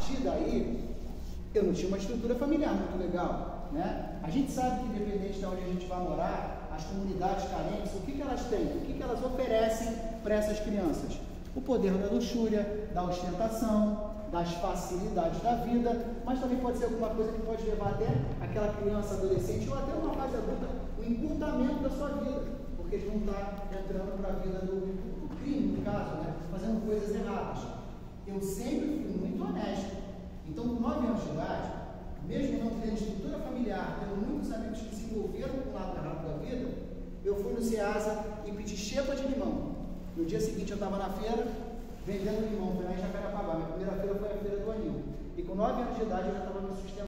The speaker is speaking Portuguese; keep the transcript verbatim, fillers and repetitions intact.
partir daí, eu não tinha uma estrutura familiar muito legal, né? A gente sabe que, independente de onde a gente vai morar, as comunidades carentes, o que, que elas têm? O que, que elas oferecem para essas crianças? O poder da luxúria, da ostentação, das facilidades da vida, mas também pode ser alguma coisa que pode levar até aquela criança, adolescente, ou até uma fase adulta, o encurtamento da sua vida, porque eles vão estar entrando para a vida do, do crime, no caso, né? Fazendo coisas erradas. Eu sempre fui muito honesto. Então, com nove anos de idade, mesmo não tendo estrutura familiar, tendo muitos amigos que se envolveram com o lado errado da vida, eu fui no Ceasa e pedi xepa de limão. No dia seguinte eu estava na feira, vendendo limão, foi lá em Jacarepaguá. Minha primeira feira foi a feira do Anil. E com nove anos de idade eu já estava me sustentando.